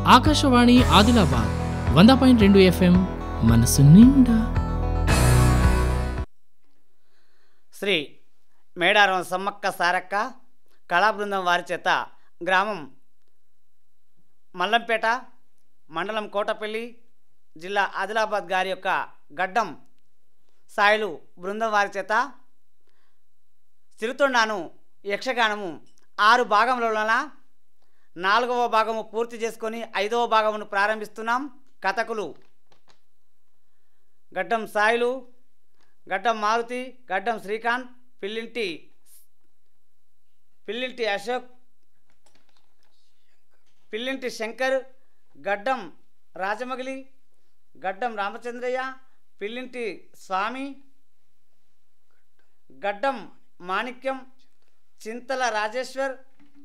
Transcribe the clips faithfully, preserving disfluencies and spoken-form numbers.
ఆకాశవాణి ఆదిలాబాద్ వంద పాయింట్ రెండు ఎఫ్ఎం మనసు నిండా. శ్రీ మేడారం సమ్మక్క సారక్క కళాబృందం వారి చేత గ్రామం మల్లంపేట మండలం కోటపల్లి జిల్లా ఆదిలాబాద్ గారి యొక్క గడ్డం సాయిలు బృందం వారి చేత చిరుతొండాను యక్షగానము ఆరు భాగములలోన నాలుగవ భాగము పూర్తి చేసుకొని ఐదవ భాగమును ప్రారంభిస్తున్నాం. కథకులు గడ్డం సాయిలు, గడ్డం మారుతి, గడ్డం శ్రీకాంత్, పిల్లింటి పిల్లింటి అశోక్, పిల్లింటి శంకర్, గడ్డం రాజమగిలి, గడ్డం రామచంద్రయ్య, పిల్లింటి స్వామి, గడ్డం మాణిక్యం, చింతల రాజేశ్వర్,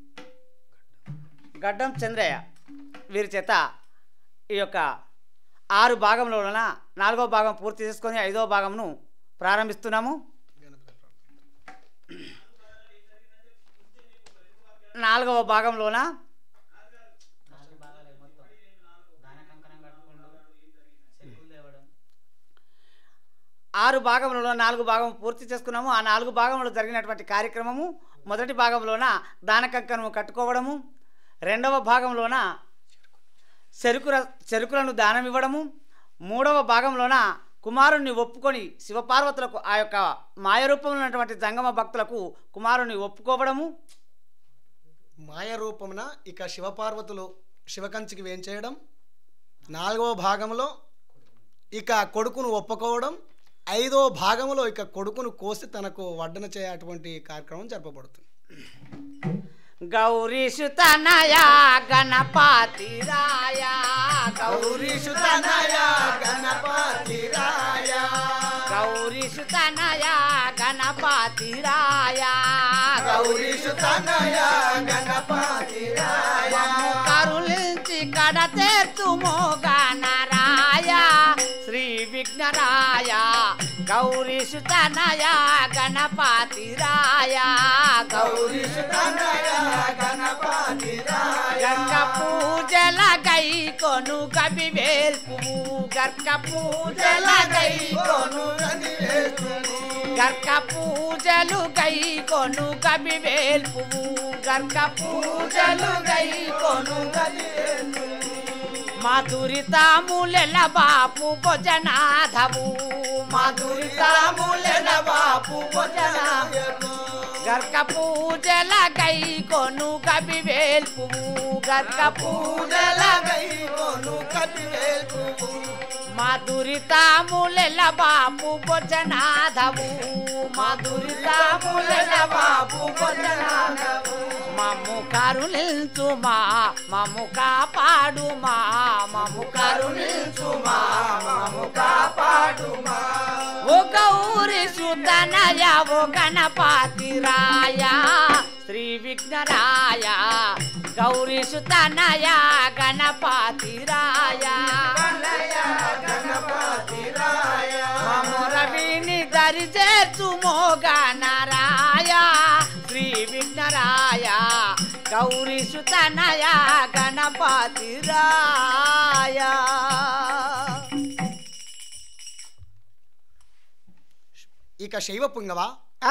గడ్డం చంద్రయ్య వీరి చేత ఈ యొక్క ఆరు భాగంలో నాలుగవ భాగం పూర్తి చేసుకొని ఐదవ భాగమును ప్రారంభిస్తున్నాము. నాలుగవ భాగంలోన ఆరు భాగంలో నాలుగు భాగం పూర్తి చేసుకున్నాము. ఆ నాలుగు భాగంలో జరిగినటువంటి కార్యక్రమము మొదటి భాగంలోన దానకంకణము కట్టుకోవడము, రెండవ భాగంలోన చెరుకుల చెరుకులను దానం ఇవ్వడము, మూడవ భాగంలోన కుమారుణ్ణి ఒప్పుకొని శివపార్వతులకు ఆ యొక్క మాయరూపంలో ఉన్నటువంటి జంగమ భక్తులకు కుమారుణ్ణి ఒప్పుకోవడము, మాయరూపమున ఇక శివపార్వతులు శివకంచికి వేంచేయడం, నాలుగవ భాగంలో ఇక కొడుకును ఒప్పుకోవడం, ఐదో భాగంలో ఇక కొడుకును కోసి తనకు వడ్డన చేయటువంటి కార్యక్రమం జరపబడుతుంది. గౌరీసుతనయ గణపతి రాయ, గౌరీసుతనయ గణపతి రాయ, గౌరీసుతనయ గణపతి రాయ, గౌరీసుతనయ గణపతి రాయ, కరులించి కడ తీర్చుమో గణరాయ శ్రీ విఘ్నరాయ, గౌరీసుతనయ గణపతి రాయ, గౌరీసుతనయ గణపతి రాయ, గర్గ పూజల గై కొను కవి వేల్పు, గర్గ పూజల గై కొను గర్గ పూజలు గై కొను కవి వేల్పు, గర్గ పూజలు గై కొను కవి వేల్పు, మాధురితాములెల బాపు భోజనాధవు, మాధురితాములెల బాపు భోజనాధవు, గర్గ పూజల గై కొను కవి వేల్పు, గర్గ పూజల గై కొను కవి వేల్పు, మాధురితాములెల బాపు భోజనాధవు, మాధురితాములెల బాపు భోజనాధవు, మమ్ము కరుణించుమా మమ్ము కాపాడుమా, మమ్ము కరుణించుమా మమ్ము కాపాడుమా, ఓ గౌరీ సుతనయ ఓ గణపతి రాయ శ్రీ విఘ్నరాయ, గౌరీ సుతనయ గణపతి రాయ, గణపతి రాయ, మమ్ము రవిని దరి చేర్చుమో గణరాయ శ్రీ విఘ్నరాయ, గౌరీ సుతనయ గణపతి రాయ. ఇక శైవ పుంగవా,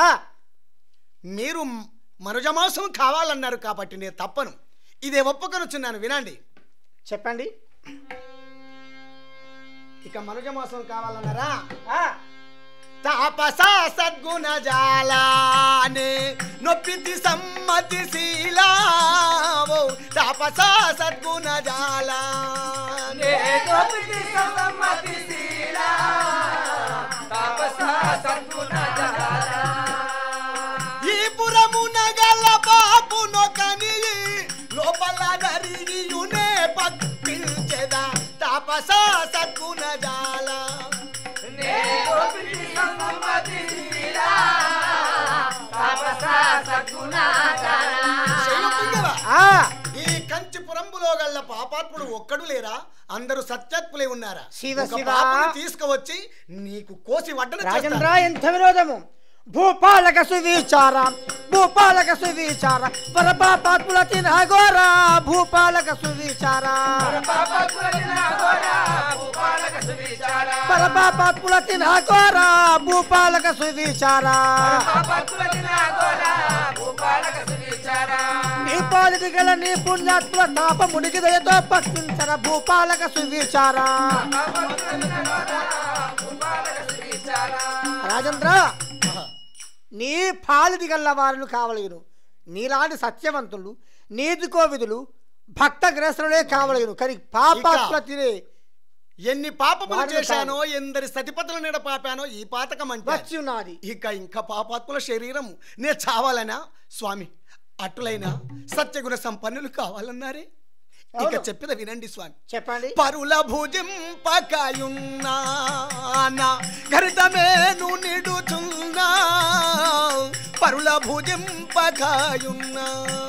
మీరు మనుజమాసం కావాలన్నారు కాబట్టి నేను తప్పను, ఇదే ఒప్పుకొనుచున్నాను, వినండి. చెప్పండి. ఇక మనుజమాసం కావాలన్నారా? తాపస సద్గుణ జాలానే నొప్పితి సమ్మతి శీలావో, తాపస సద్గుణ జాలానే నొప్పితి సమ్మతి శీలా, తాపస సద్గుణ జాలా, ఈ పురమున గల బాపును కని లోపల నరిగియునే పక్కిల్చెదా, తాపస సద్గుణ జాలా, ఈ కంచిపురంబులో గల్ల పాపాత్ముడు ఒక్కడు లేరా? అందరూ సత్యాత్ములే ఉన్నారా? శివ ఒక శివ పాపను తీసుకువచ్చి నీకు కోసి వడ్డన రాజేంద్ర ఎంత విరోధము! భూపాలక సువిచార భూపాలక సువిచార పరపాపాత్ముల తినగోర భూపాలక సువిచార పరపాపాత్ముల తినగోర భూపాలక సువిచార నీ పాలిటి గల నీ పుణ్యాత్ముల తాప మునిగి దయతో పట్టించర భూపాలక సువిచార రాజేంద్ర నీ పాలిటి గల్ల వారిని కావలేను నీలాంటి సత్యవంతులు నీతి కోవిదులు భక్త గ్రస్తులే కావలేను కానీ పాపాత్ముల తినే ఎన్ని పాపములు చేశానో ఎందరి సతిపతుల నీడ పాపానో ఈ పాతకం అంటే వచ్చి ఉన్నది ఇక ఇంకా పాపాత్ముల శరీరము నే చావాలనా స్వామి అటులైనా సత్యగుణ సంపన్నులు కావాలన్నారే ఇక చెప్పిన వినండి స్వామి చెప్పండి పరుల భుజింపకయున్నా గరితమేను నిడుచున్నా పరుల భుజింపకయున్నా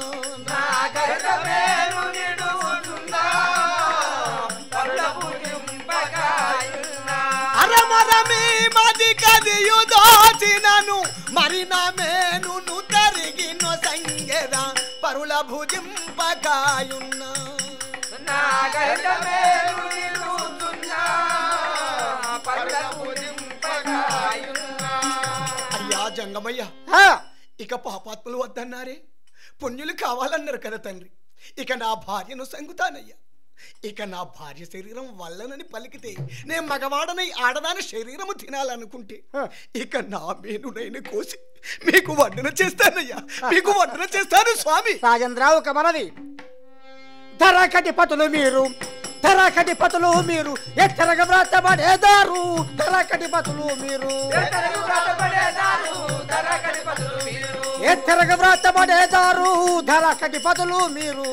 అరమరమీ మది కదియు దాచినను మరి నా మేను తరిగిన సంగెద పరుల భుజింపకాయున్నా అయ్యా జంగమయ్య ఇక పాపాత్ములు వద్దన్నారే పుణ్యులు కావాలన్నారు కదా తండ్రి ఇక నా భార్యను సంగుతానయ్యా ఇక నా భార్య శరీరం వల్లనని పలికితే నేను మగవాడనై ఆడదాని శరీరము తినాలనుకుంటే ఇక నా మేనునైన కోసి మీకు వడ్డన చేస్తానయ్యా మీకు వడ్డన చేస్తాను స్వామి రాజేంద్ర ఒక మనవి ధరకటి పతులు మీరు ధరకటి పతులు మీరు ఎచ్చరగ వ్రతపడేదారు ధరకటి పతులు మీరు ఎచ్చరగ వ్రతపడేదారు ధరకటి పతులు మీరు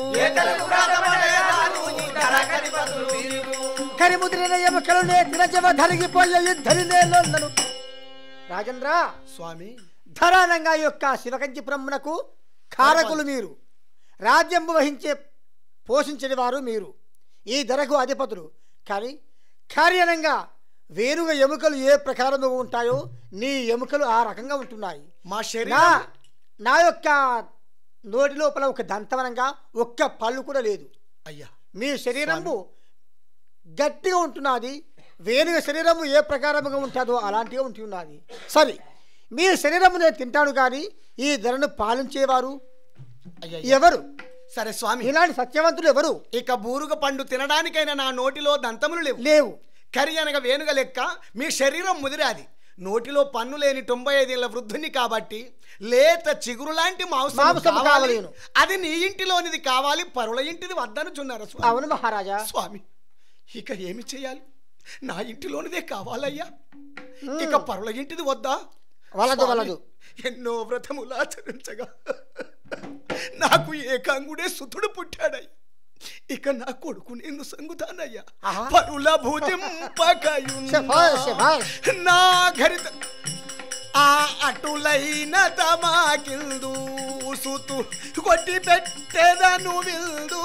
కరిముద్రిన ఎముకలు నేతిన జవ ధరిగిపోయే ఇద్దరి నేలొల్లను రాజేంద్ర స్వామి ధరానంగా యొక్క శివకంచి బ్రహ్మణకు కారకులు మీరు రాజ్యం వహించే పోషించే వారు మీరు ఈ ధరకు అధిపతులు కానీ కార్యనంగా వేరుగా ఎముకలు ఏ ప్రకారంగా ఉంటాయో నీ ఎముకలు ఆ రకంగా ఉంటున్నాయి మా నా శరీరం నా యొక్క నోటి లోపల ఒక దంతవనంగా ఒక్క పళ్ళు కూడా లేదు అయ్యా మీ శరీరము గట్టిగా ఉంటున్నది వేరుగా శరీరము ఏ ప్రకారముగా ఉంటుందో అలాంటిగా ఉంటున్నది సరే మీ శరీరము నేను తింటాను కానీ ఈ ధరను పాలించేవారు అయ్యా ఎవరు సరే స్వామి ఇలాంటి సత్యవంతులు ఎవరు ఇక బూరుగ పండు తినడానికైనా నా నోటిలో దంతములు లేవు లేవు కరి అనగా వేనుగ లెక్క మీ శరీరం ముదిరాది నోటిలో పన్ను లేని తొంభై ఐదేళ్ల వృద్ధుని కాబట్టి లేత చిగురు లాంటి మాంసం మాంసం కావాలి కావలేను. అది నీ ఇంటిలోనిది కావాలి పరుల ఇంటిది వద్దనుచున్నారు స్వామి అవును మహారాజా స్వామి ఇక ఏమి చేయాలి నా ఇంటిలోనిదే కావాలయ్యా ఇక పరుల ఇంటిది వద్దా వలదు స్వామి, వలదు ఎన్నో వ్రతములు ఆచరించగా నాకు ఏకాంగుడే సుతుడు పుట్టాడయ్యా ఇక నా కొడుకు నేను సంగుతానయ్యా ఆహా. పరుల భుజింపకయున్నా శభాష్, శభాష్. నా గరిత ఆ అటులైన తమాకిల్దు సుతు కొట్టి పెట్టెదను విల్దు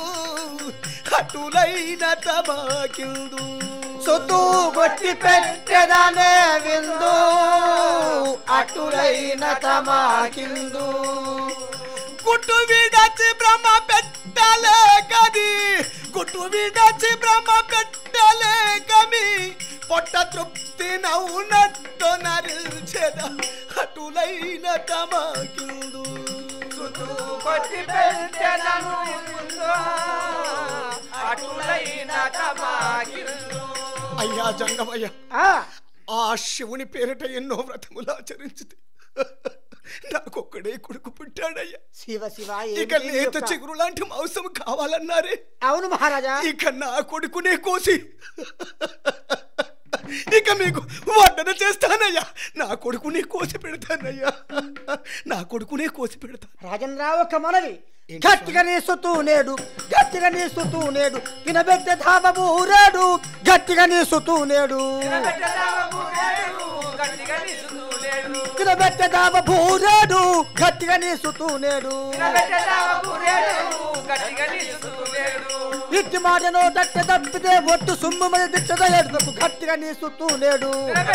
అటులైన తమాకిల్దు సొత్తు కొట్టి పెట్టెదనే విందు అటులైన తమాకిందు గుట్టు విడచి బ్రహ్మ పెట్టలే కది గుట్టు విడచి బ్రహ్మ పెట్టలే కమి పొట్ట తృప్తి నవ్వునట్టు నరిల్చెద అటులైన తమాకిందు అయ్యా జంగమయ్య ఆ, ఆ శివుని పేరిట ఎన్నో వ్రతములు ఆచరించింది నాకొక్కడే కొడుకు పుట్టాడయ్యా శివ శివ ఇక ఏమిటి లేత యొక్క- చిగురు లాంటి మాంసం కావాలన్నారే అవును మహారాజా ఇక నా కొడుకునే కోసి ఇక మీకు వడ్డన చేస్తానయ్యా నా కొడుకునే కోసి పెడతానయ్యా నా కొడుకునే కోసి పెడతాను రాజేంద్ర ఒక మనవి ఏంటి గట్టిగా నీసుతూ నేడు గట్టిగా నీసుతూ నేడు తినబెట్టే ధాబు రేడు గట్టిగా నీసుతూ నేడు తినబెట్టే ధాబు రేడు గట్టిగా నీసుతూ నేడు ఇట్టి మాట నోటట్ట తప్పితే ఒట్టు సుమ్ము మీద దిట్టగా ఎడుపుకు గట్టిగా నీ చుట్టూ నేడు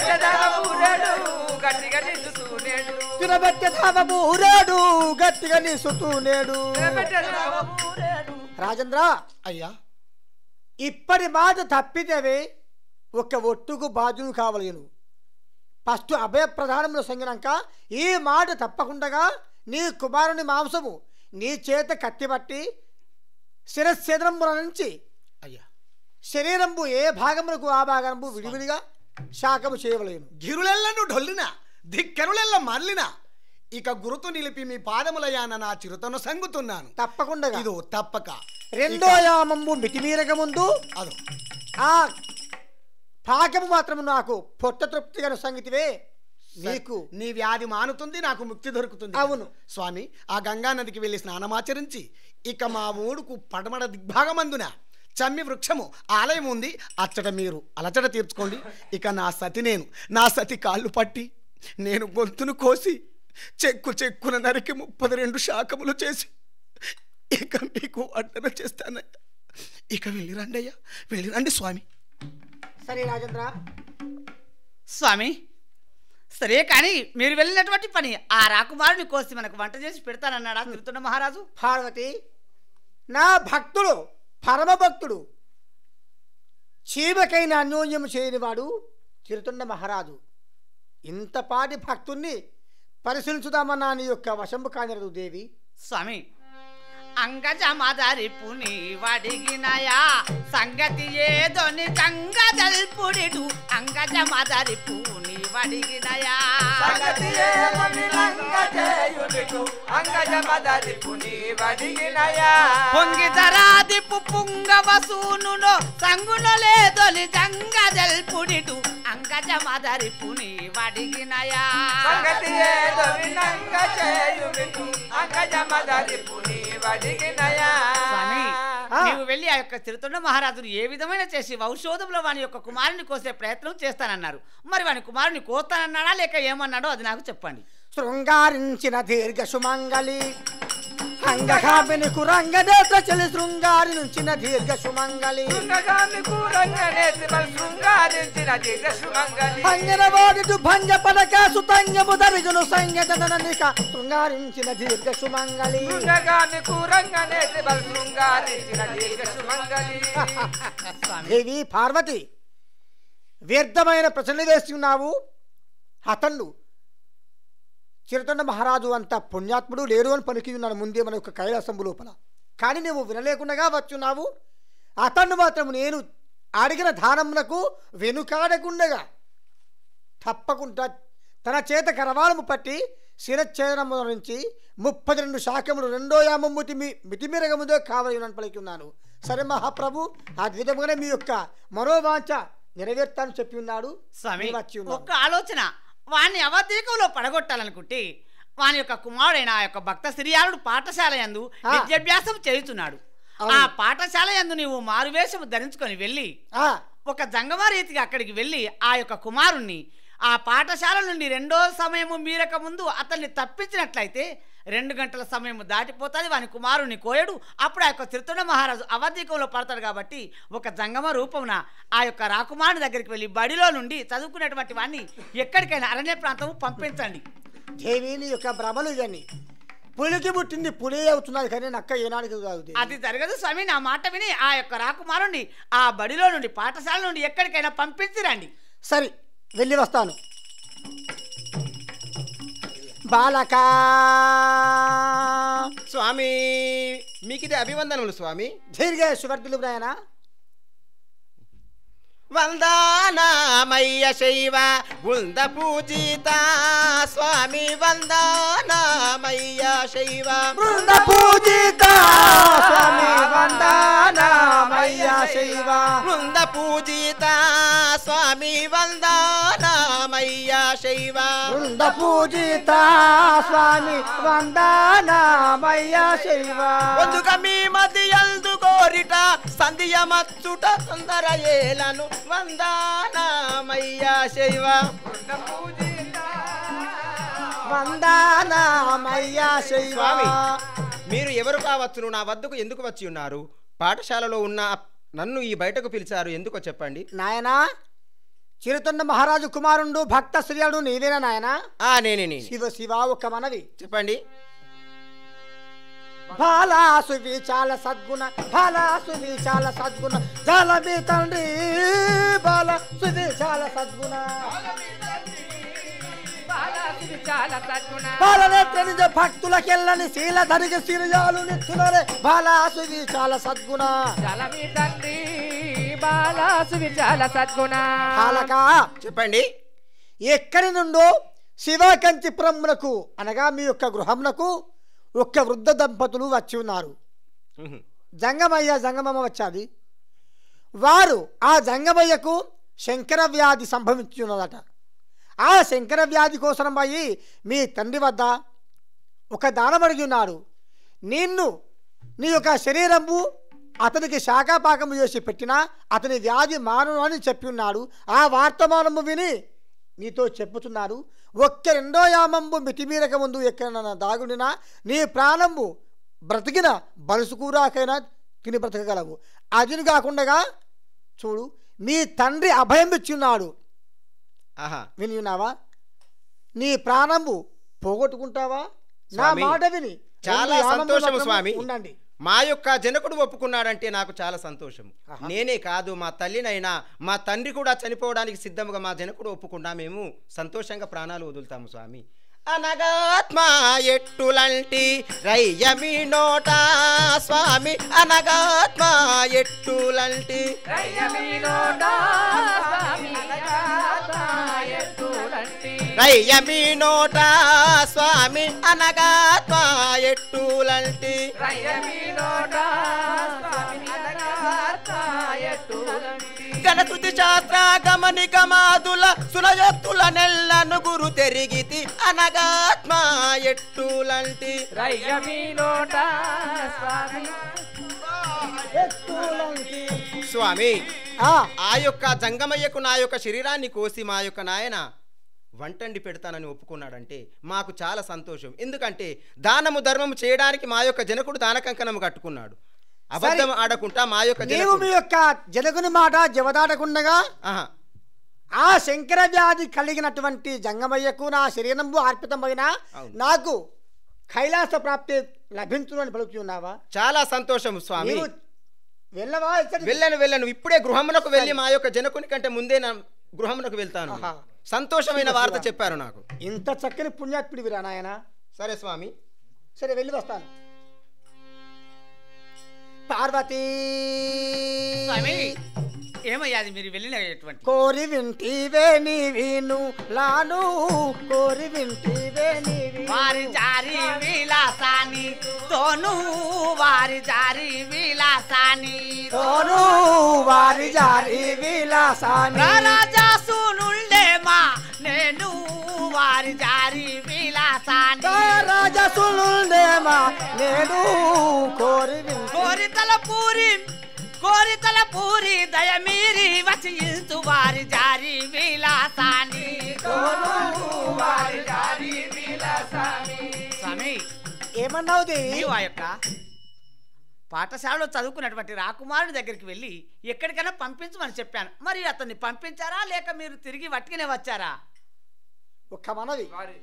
తినబెట్టే ధామము ఊరేడు గట్టిగా నీ చుట్టూ నేడు. రాజేంద్ర అయ్యా ఇప్పటి మాట తప్పితేవే ఒక ఒట్టుకు బాధ్యులు కావలేను. ఫస్ట్ అభయ ప్రధానంలో సంగినాక ఈ మాట తప్పకుండా నీ కుమారుని మాంసము నీ చేత కట్టిబట్టి శిరశేద్రముల నుంచి అయ్యా శరీరంబు ఏ భాగములకు ఆ భాగంబు విడివిడిగా శాఖము చేయవలేను. గిరులెల్లను ఢొల్లిన ధిక్కరులెల్ల మరలిన ఇక గురుతు నిలిపి మీ పాదములయాన నా చిరుతను సంగుతున్నాను. తప్పకుండా ఇదో తప్పక. రెండో యామంబు మితిమీరక ముందు అదో ఆ పాకము మాత్రము నాకు పొట్ట తృప్తిగా సంగతివే నీకు నీ వ్యాధి మానుతుంది, నాకు ముక్తి దొరుకుతుంది. అవును స్వామి, ఆ గంగా నదికి వెళ్ళి స్నానమాచరించి ఇక మా ఊడుకు పడమడ దిగ్భాగమందున చమ్మి వృక్షము ఆలయం ఉంది, అచ్చట మీరు అలచట తీర్చుకోండి. ఇక నా సతి నేను నా సతి కాళ్ళు పట్టి నేను గొంతును కోసి చెక్కు చెక్కున నరికి ముప్పది రెండు శాఖములు చేసి ఇక మీకు అడ్డన చేస్తానయ్యా. ఇక వెళ్ళిరండి అయ్యా, వెళ్ళిరండి స్వామి. సరే రాజేంద్ర. స్వామి సరే కానీ మీరు వెళ్ళినటువంటి పని ఆ రాకుమారుని కోసి మనకు వంట చేసి పెడతానన్నాడా తిరుతున్న మహారాజు? పార్వతి నా భక్తుడు పరమ భక్తుడు చీమకైన అన్యోన్యం చేయనివాడు తిరుతున్న మహారాజు. ఇంతపాటి భక్తుణ్ణి పరిశీలించుదామన్నా నీ యొక్క వశంబు కానిరదు దేవి. స్వామి అంగజమదరి పుని వడిగినయా సంగతి ఏదోని గంగదల్పుడిడు అంగజమదరి పుని వడిగినయా సంగతి ఏమని లంగ చేయునిటు అంగజమదరి పుని వడిగినయా పొంగిదరాదిపు పుంగవసూనునో సంగును లేదొలి గంగదల్పుడిడు అంగజమదరి పుని వడిగినయా సంగతి ఏదోని లంగ చేయునిటు అంగజమదరి పుని వడిగినయా. స్వామి నీవు వెళ్ళి ఆ యొక్క తిరుతొండ మహారాజును ఏ విధమైన చేసి ఔషధంలో వాని యొక్క కుమారుని కోసే ప్రయత్నం చేస్తానన్నారు. మరి వాని కుమారుని కోస్తానన్నాడా లేక ఏమన్నాడో అది నాకు చెప్పండి. శృంగారించిన దీర్ఘ సుమంగళి అంగకామిని కురంగనేత్ర చలి శృంగారి నుంచిన దీర్ఘ సుమంగళి శృంగగామి కూరంగనేత్రి బల్ శృంగారించిన దీర్ఘ సుమంగళి భంగన వాడిటు భంగ పడక సుతంగము దరుగును సంగతననిక శృంగారించిన దీర్ఘ సుమంగళి శృంగగామి కూరంగనేత్రి బల్ శృంగారించిన దీర్ఘ సుమంగళి. దేవి పార్వతి వ్యర్థమైన ప్రశ్నలు వేస్తున్నావు. అతళ్ళు చిరుతొండ మహారాజు అంత పుణ్యాత్ముడు లేరు అని పలికి ఉన్నాను ముందే మన యొక్క కైలాసంబు లోపల. కానీ నువ్వు వినలేకుండా వచ్చున్నావు. అతన్ని మాత్రం నేను అడిగిన దానమునకు వెనుకాడకుండగా తప్పకుండా తన చేత కరవాలము పట్టి శిరచ్ఛేదనము నుంచి ముప్పది రెండు శాఖములు రెండో యామము మితి మితిమిరగముదో కావాలని పలికి ఉన్నాను. సరే మహాప్రభు, ఆ విధముగానే మీ యొక్క మనోవాంఛ నెరవేర్తాను చెప్పి ఉన్నాడు. స్వామి వచ్చి ఉన్నాను. ఒక్క ఆలోచన, వాణ్ణి అవధీకంలో పడగొట్టాలనుకుంటే వాని యొక్క కుమారుడైన ఆ యొక్క భక్త శ్రీయాలుడు పాఠశాల యందు విద్యాభ్యాసం చేయుచున్నాడు. ఆ పాఠశాల యందు నీవు మారువేషము ధరించుకొని వెళ్ళి ఒక జంగమ రీతిగా అక్కడికి వెళ్ళి ఆ యొక్క కుమారుణ్ణి ఆ పాఠశాల నుండి రెండో సమయము మీరక ముందు అతన్ని తప్పించినట్లయితే రెండు గంటల సమయం దాటిపోతుంది, వాని కుమారుని కోయడు. అప్పుడు ఆ యొక్క తిరుతొండ మహారాజు అవధీకంలో పడతాడు. కాబట్టి ఒక జంగమ రూపమున ఆ యొక్క రాకుమారుని దగ్గరికి వెళ్ళి బడిలో నుండి చదువుకునేటువంటి వాడిని ఎక్కడికైనా అరణ్య ప్రాంతము పంపించండి. దేవిని యొక్క భ్రమలు ఇవన్నీ పులికి పుట్టింది పులి అవుతున్నది కానీ నక్క ఏనాడికి కాదు. అది జరగదు స్వామి. నా మాట విని ఆ యొక్క రాకుమారుని ఆ బడిలో నుండి పాఠశాల నుండి ఎక్కడికైనా పంపించిరండి. సరే వెళ్ళి వస్తాను. బాలకా స్వామి మీకు ఇది అభివందనములు స్వామి. దీర్ఘ సువర్ధులు నాయన. వందనామయ్య శైవ బృంద పూజిత స్వామి వందనామయ్య శైవ బృంద పూజిత స్వామి వందనామయ్య శైవ బృంద పూజిత స్వామి వందనామయ్య శైవ బృంద పూజిత స్వామి వందనామయ్య శైవ అందుక మీ మధ్య ఎందు కోరిట సంధ్యమచ్చుట సుందర ఏలను వందనామయ్య శైవ వందనామయ్య శైవ. స్వామి మీరు ఎవరు కావచ్చును, నా వద్దకు ఎందుకు వచ్చి ఉన్నారు? పాఠశాలలో ఉన్న నన్ను ఈ బయటకు పిలిచారు, ఎందుకో చెప్పండి. నాయనా, చిరుతొండ మహారాజు కుమారుండు భక్త శ్రీయుడు నీవేనా నాయనా? ఆ నేనే నేను. శివ శివ ఒక మనవి చెప్పండి. బాలాసు విచాల సద్గుణ బాలాసు విచాల సద్గుణ జలమి తండ్రి బాలాసు విచాల సద్గుణ బాలనేత్ర నిజ భక్తులకెళ్ళని శీల ధరిగ సిరియాలు నిత్తులరే బాలాసు విచాల సద్గుణ జలమి తండ్రి బాలాసు విచాల సద్గుణ. బాలక చెప్పండి. ఎక్కడి నుండో శివకంచిపురమునకు అనగా మీ యొక్క గృహమునకు ఒక్క వృద్ధ దంపతులు వచ్చి ఉన్నారు. జంగమయ్య జంగమమ్మ వచ్చాది. వారు ఆ జంగమయ్యకు శంకర వ్యాధి సంభవించి ఉన్నదట. ఆ శంకర వ్యాధి కోసం పోయి మీ తండ్రి వద్ద ఒక దానం అడిగి ఉన్నారు. నిన్ను నీ యొక్క శరీరము అతనికి శాఖాపాకము చేసి పెట్టినా అతని వ్యాధి మానును అని చెప్పి ఉన్నాడు. ఆ వార్తమానము విని నీతో చెప్పుతున్నారు. ఒక్క రెండో యామంబు మితిమీరక ముందు ఎక్కడైనా దాగుడినా నీ ప్రాణంబు బ్రతికిన బలుసుకూరాకైనా తిని బ్రతకగలవు. అదిని కాకుండా చూడు, మీ తండ్రి అభయం ఇచ్చున్నాడు. ఆహా, విని ఉన్నావా? నీ ప్రాణంబు పోగొట్టుకుంటావా? నా మాట విని చాలా సంతోషము స్వామి. ఉండండి. మా యొక్క జనకుడు ఒప్పుకున్నాడంటే నాకు చాలా సంతోషం. నేనే కాదు, మా తల్లినైనా మా తండ్రి కూడా చనిపోవడానికి సిద్ధముగా మా జనకుడు ఒప్పుకున్నా మేము సంతోషంగా ప్రాణాలు వదులుతాము స్వామి. అనగాత్మ ఎట్టులంటి రయ్యమి నోట స్వామి, అనగాత్మ ఎట్టులంటి రయ్యమి నోట స్వామి, అనగాత్మ ఎట్టులంటి రయ్యమి నోట స్వామి, అనగాత్మ ఎట్టులంటి రయ్యమి నోట స్వామి, అనగాత్మ ఎట్టులంటి గణకృతి శాస్త్ర గమని గమాదుల సునయోక్తుల నెల్లను గురు తెరిగితి అనగాత్మ ఎట్టులంటి రయ్యమి నోట స్వామి. స్వామి, ఆ ఆ యొక్క జంగమయ్యకు నా యొక్క శరీరాన్ని కోసి మా యొక్క నాయన వంటండి పెడతానని ఒప్పుకున్నాడంటే మాకు చాలా సంతోషం. ఎందుకంటే దానము ధర్మము చేయడానికి మా యొక్క జనకుడు దాన కంకణము కట్టుకున్నాడు. అబద్ధం ఆడకుండా మా యొక్క నీవు జనకుడు మీ యొక్క జనకుని మాట జవదాటకుండగా ఆహా, ఆ శంకర వ్యాధి కలిగినటువంటి జంగమయ్యకు నా శరీరంబు అర్పితమైన అవును. నాకు కైలాస ప్రాప్తి లభించును అని పలుకుతున్నావా? చాలా సంతోషం స్వామి. నీవు వెళ్ళవా? ఇచ్చటి- వెళ్ళను వెళ్ళను ఇప్పుడే గృహమునకు వెళ్ళి మా యొక్క జనకుని కంటే ముందే నా గృహమునకు వెళ్తాను. ఆహా. సంతోషమైన వార్త చెప్పారు నాకు. ఇంత చక్కని పుణ్యాత్ముడివిరా నాయన. సరే స్వామి. సరే వెళ్ళి వస్తాను. పార్వతీ స్వామి, ఏమయ్యాది మీరు వెళ్ళినటువంటి? కోరి వింటివే నీ వీను లాను కోరి వింటివే నీ వీను. వారి జారి విలాసాని తోను వారి జారి విలాసాని తోను వారి జారి విలాసాని రాజాసునుండేమా నేను వారి జారి విలాసాని రాజసులుండేమా నేను కోరి వింటి. కోరితల పూరి కోరితల పూరి దయమీరి వచ్చి ఇంతు వారి జారి విలాసాని వారి జారి విలాసామి. స్వామి, ఏమన్నావు దేవి? నీవు ఆ యొక్క పాఠశాలలో చదువుకున్నటువంటి రాకుమారుడి దగ్గరికి వెళ్ళి ఎక్కడికైనా పంపించమని చెప్పాను. మరి అతన్ని పంపించారా లేక మీరు తిరిగి వట్టిగానే వచ్చారా? ఒక్క మనవి. వారి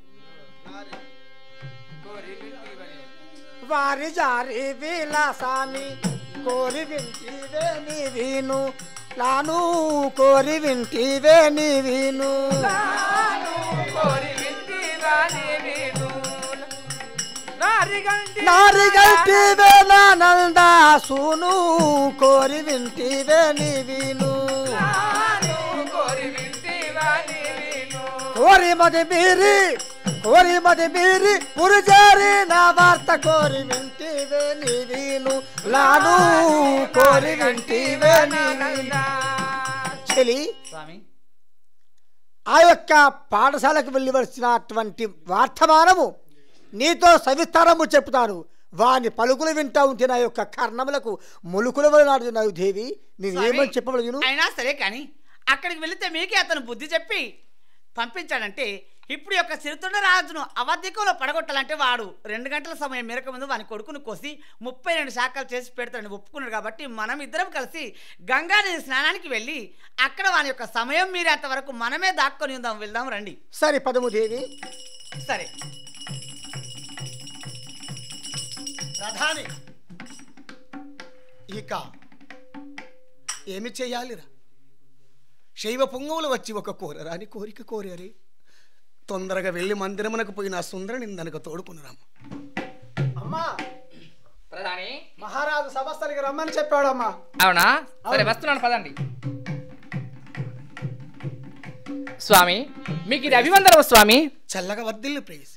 కోరి వింటివని. వారి జారి విలాసాని కోరి వింటివే నీ వీను లాను కోరి వింటివే నీ వీను. కోరి వింటివని వీను. నారిగంటి నారిగంటివే నానంద సూను కోరి వింటివే నీ వీను. కోరి వింటివని వీను. కోరి మది మీరి కోరి మది మీరి పురుజారి నా వార్త కోరి వింటివే నీ వీను లాను కోరి వింటివే నీ వీను. చెలి, స్వామి, ఆ యొక్క పాఠశాలకు వెళ్ళి వచ్చినటువంటి వర్తమానము నీతో సవిస్తారము చెప్తాను. వాని పలుకులు వింటా ఉంటే నా యొక్క కర్ణములకు మొలుకుల నాడుతున్నావు దేవి. నేనేమని చెప్పవలను? అయినా సరే కానీ అక్కడికి వెళితే మీకే అతను బుద్ధి చెప్పి పంపించాడంటే ఇప్పుడు ఈ యొక్క సిరితుండ రాజును అవధికంలో పడగొట్టాలంటే వాడు రెండు గంటల సమయం మేరకు ముందు వాని కొడుకును కోసి ముప్పై రెండు శాఖలు చేసి పెడతాడని ఒప్పుకున్నాడు. కాబట్టి మనం ఇద్దరం కలిసి గంగానది స్నానానికి వెళ్ళి అక్కడ వాని యొక్క సమయం మీరేంత వరకు మనమే దాక్కొని ఉందాం. వెళ్దాం రండి. సరే పదముదేవి. సరే ప్రధాని, ఇక ఏమి చేయాలిరా? శైవ పొంగవులు వచ్చి ఒక కోరరాని కోరిక కోరారే. తొందరగా వెళ్ళి మందిరమునకు పోయి నా సుందరిని దనక తోడుకున్నాము. అమ్మా, ప్రధాని మహారాజు సమస్తరికి రమ్మని చెప్పాడమ్మా. అవునా? సరే వస్తున్నాను పదండి. స్వామి మీకు ఇది అభివందనం స్వామి. చల్లగా వర్దిల్లు ప్రేయసి.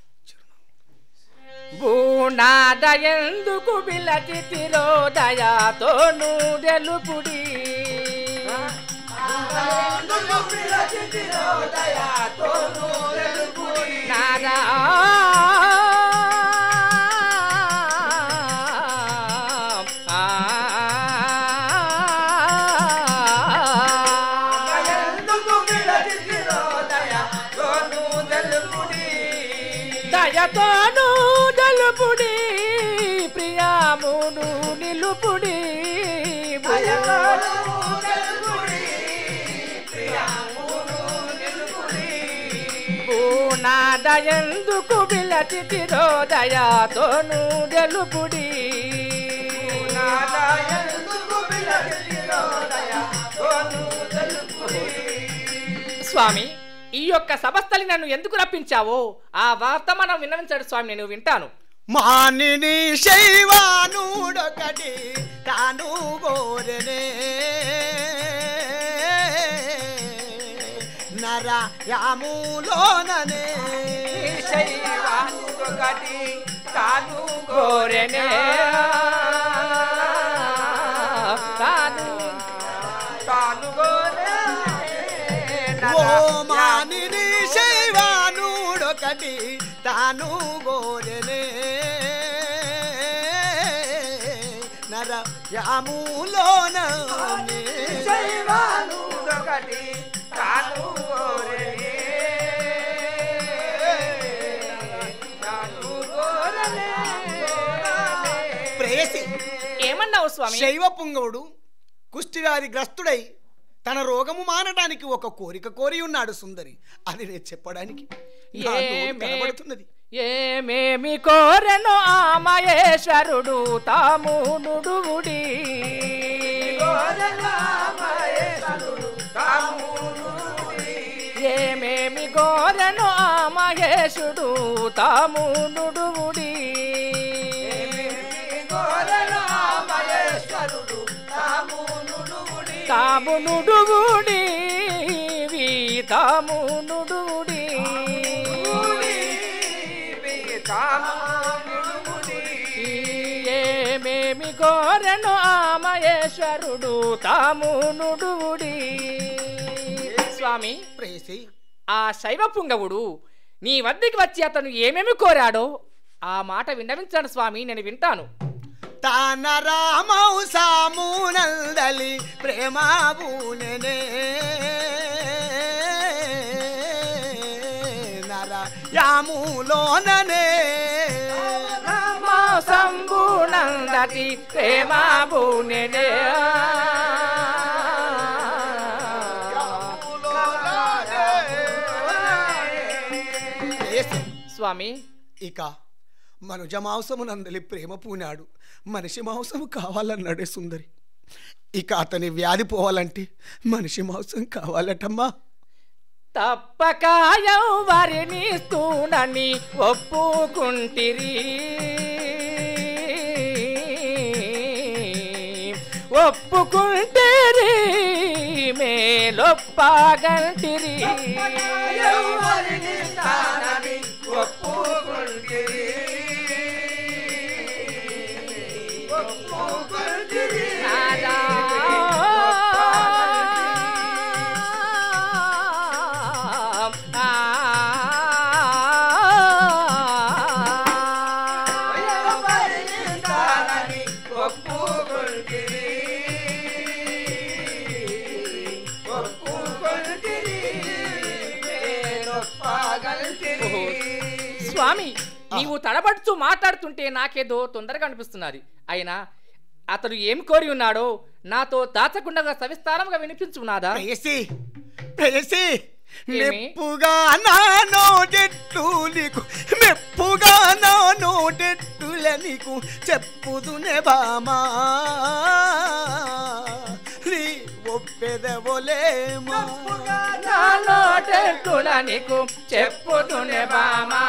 భూనాదయందుకు బిలచితిరో దయాతోను తెలుపుడి నాదా దయతోను తెలుపుడి ప్రియామును నిలుపుడి నాదయందుకు బిలచితిరో దయాతోను తెలుపుడి స్వామి ఈ యొక్క సభస్థలి నన్ను ఎందుకు రప్పించావో ఆ వార్త మనం విన్నవించాడు స్వామి. నేను వింటాను. మానిని శైవానుడొకటి తాను గోరెనే నరయాములోననే శైవానుడొకటి తాను గోరెనే తాను తాను ఓ మానిని శైవానుడొకటి తాను గోరెనే నరయాములోననే శైవానుడొకటి తాను గోరెనే తాను గోరెనే. ప్రేయసి, ఏమన్నావు స్వామి? శైవ పుంగవుడు కుష్టివ్యాధి గ్రస్తుడై తన రోగము మానడానికి ఒక కోరిక కోరి ఉన్నాడు సుందరి. అది నేను చెప్పడానికి నా నోరు తడబడుతున్నది. ఏమేమి కోరెను ఆ మహేశ్వరుడు తాము నుడువుడి ఏమేమి కోరెను ఆ మహేశుడు తాము నుడువుడి తాము నుడువుడి తాము నుడువుడి ఏమేమి కోరెను ఆ మహేశ్వరుడు తాము నుడువుడి. స్వామి, ప్రేయసి, ఆ శైవ పుంగవుడు నీ వద్దకి వచ్చి అతను ఏమేమి కోరాడో ఆ మాట విన్నవించాడు స్వామి. నేను వింటాను. తాన రామౌసామునందలి ప్రేమాబూనెనే నర యాములోననే సంబూనందటి ప్రేమాబూనెనే స్వామి, ఇక మనుజ మాంసమునందలి ప్రేమ పూనాడు, మనిషి మాంసము కావాలన్నాడే సుందరి. ఇక అతని వ్యాధి పోవాలంటే మనిషి మాంసం కావాలటమ్మా. తప్పకాయం వారిని స్తూనని ఒప్పుకుంటిరి ఒప్పుకుంటిరి మేలొప్పగంటిరి ఓహో, స్వామి నీవు తడబడుతూ మాట్లాడుతుంటే నాకేదో తొందరగా అనిపిస్తున్నది. అయినా అతడు ఏం కోరి ఉన్నాడో నాతో దాచకుండా సవిస్తారంగా వినిపించున్నాదా? ప్రేయసి ప్రేయసి ఏమి? మెప్పుగా నా నోటెట్టు నీకు మెప్పుగా నా నోటెట్టుల నీకు చెప్పుదునే బామా నీ ఒప్పెదవలేమా నా నోటెట్టుల నీకు చెప్పుదునే బామా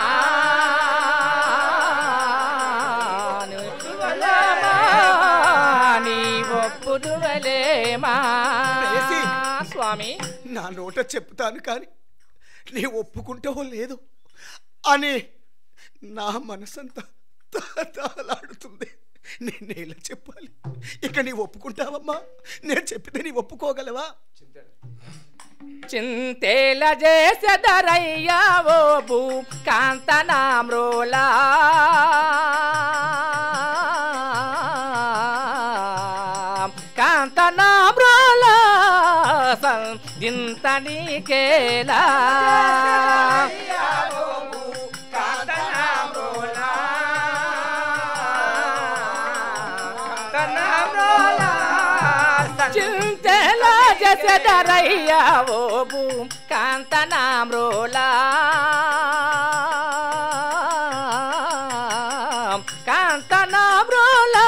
నీ ఒప్పుదువలేమా స్వామి. నా నోట చెప్తాను కానీ నీ ఒప్పుకుంటావో లేదు అని నా మనసంతా తాలాడుతుంది. నేను ఎలా చెప్పాలి? ఇక నీ ఒప్పుకుంటావమ్మా? నేను చెప్పితే నీ ఒప్పుకోగలవా? చింతేల చేసెదరయ్యా ఓ భూ కాంతనామ్రోలా కాంతనామ్రోలా సంత నీకేలా చింతేల చేసెదరయ్యా ఓ భూ కాంతనామ్రోలా కాంతనామ్రోలా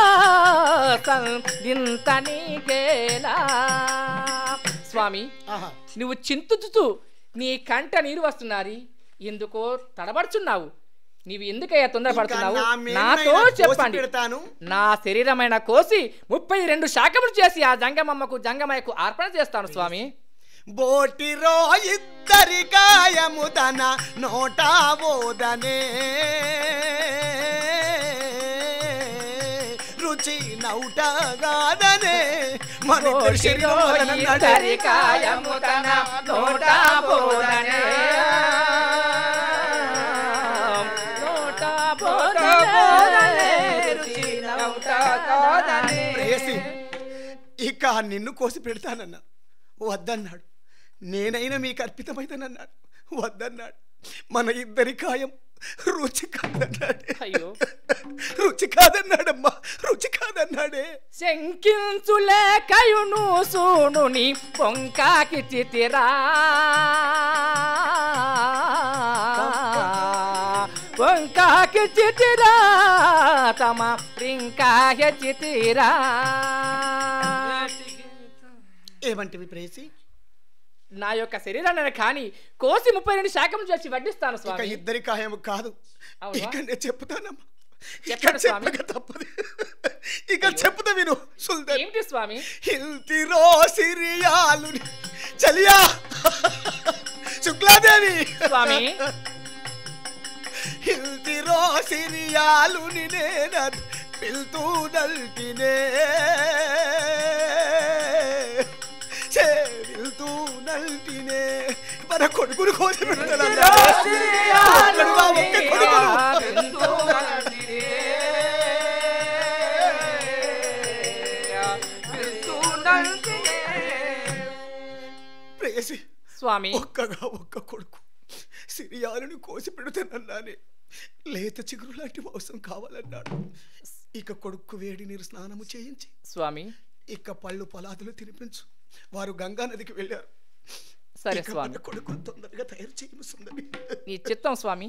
సంత నీకేలా. స్వామి నువ్వు చింతుతూ నీ కంట నీరు వస్తున్నది, ఎందుకో తడబడుచున్నావు. నీవు ఎందుకయ్యా తొందరపడుతున్నావు? ఇంకా నా మేనైన నాతో కోసి చెప్పండి. పెడతాను. నా శరీరమైన కోసి ముప్పై రెండు శాఖములు చేసి ఆ జంగమమ్మకు జంగమయ్యకు అర్పణ చేస్తాను స్వామి. బోటిరో ఇద్దరి కాయము తన నోటా బోదనే రుచి నౌటగాదనే మనిద్దరి శరీరములనన్నాడే. కాయము తన నోటా బోధనే నోటా బోధనే రుచి నౌటగాదనే. ప్రేయసి ఇక నిన్ను కోసి పెడతానన్నా వద్దన్నాడు. నేనైనా మీకు అర్పితమైతేనన్నాడు వద్దన్నాడు. మన ఇద్దరి కాయం రుచి కాదన్నాడే. అయ్యో రుచి కాదన్నాడమ్మా, రుచి కాదన్నాడే. శంకించులే కయును సూనుని పొంకాకి చితిరా పొంకాకి చితిరా తమ రింకాయ చితిరా. ఏమంటివి ప్రేసి? నా యొక్క శరీరాన్ని కానీ కోసి ముప్పై రెండు శాఖం చేసి వడ్డిస్తాను ఇక స్వామి. ఇద్దరి కాయం కాదు. అవునా? ఇక నేను చెప్తానమ్మా. ఇక చెప్పండి స్వామి. చెప్పక తప్పదు. ఇక చెప్తా విను సుల్తాన్. ఏమిటి స్వామి? హిల్తిరో సిరియాలు చలియా శుక్లాదేవి స్వామి హిల్తిరో సిరియాలు నేన పిల్తూ నల్టినే పిల్తూ నల్టినే మన కొడుకును కోసం పెడతానన్నా. ఒక్క కొడుకును ప్రేయసి స్వామి ఒక్కగా ఒక్క కొడుకు సిరియాలను కోసి పెడుతానన్నానే. లేత చిగురు లాంటి మాంసం కావాలన్నాడు. ఇక కొడుకు వేడి నీరు స్నానము చేయించి స్వామి ఇక పళ్ళు పొలాదులు తినిపించు. వారు గంగా నదికి వెళ్ళారు. సరే ఇక స్వామి. మన కొడుకును తొందరగా తయారు చేయము సుందరి. నీ చిత్తం స్వామి.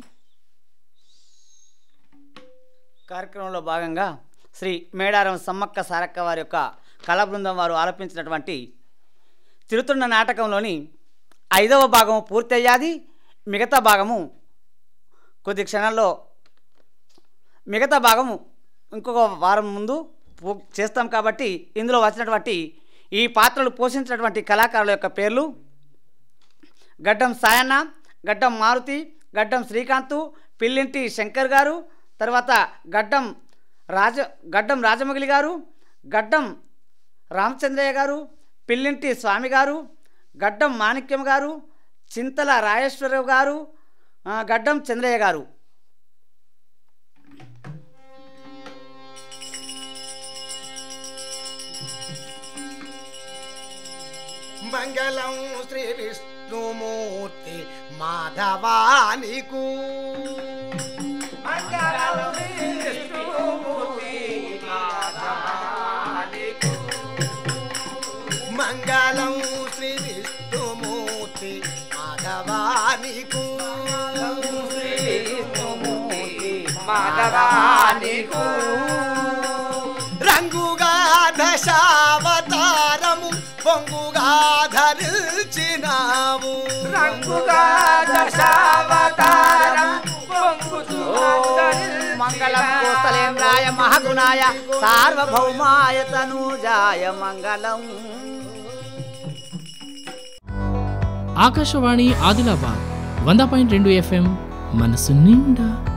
కార్యక్రమంలో భాగంగా శ్రీ మేడారం సమ్మక్క సారక్క వారి యొక్క కళా బృందం వారు ఆలపించినటువంటి తిరుతున్న నాటకంలోని ఐదవ భాగము పూర్తయ్యాది. మిగతా భాగము కొద్ది క్షణాల్లో మిగతా భాగము ఇంకొక వారం ముందు పూ- చేస్తాం. కాబట్టి ఇందులో వచ్చినటువంటి ఈ పాత్రలు పోషించినటువంటి కళాకారుల యొక్క పేర్లు: గడ్డం సాయన్న, గడ్డం మారుతి, గడ్డం శ్రీకాంత్, పిల్లింటి శంకర్ గారు, తర్వాత గడ్డం రాజ గడ్డం రాజమగిలి గారు, గడ్డం రామచంద్రయ్య గారు, పిల్లింటి స్వామి గారు, గడ్డం మాణిక్యం గారు, చింతల రాజేశ్వరరావు గారు, ఆ, గడ్డం చంద్రయ్య గారు. మంగళం శ్రీ విష్ణు విష్ణుమూర్తి మాధవానికు మంగళం శ్రీ విష్ణుమూర్తి మాధవానికు మాధవానికు రంగుగా దశావతారము పొంగుగా ధరించినావు రంగుగా దశావతారం పొంగుతూ మంగళం కోసలేంద్రాయ మహగుణాయ సార్వభౌమాయ తనూజాయ మంగళం. ఆకాశవాణి ఆదిలాబాద్ వంద పాయింట్ రెండు ఎఫ్ఎం మనసు నిండా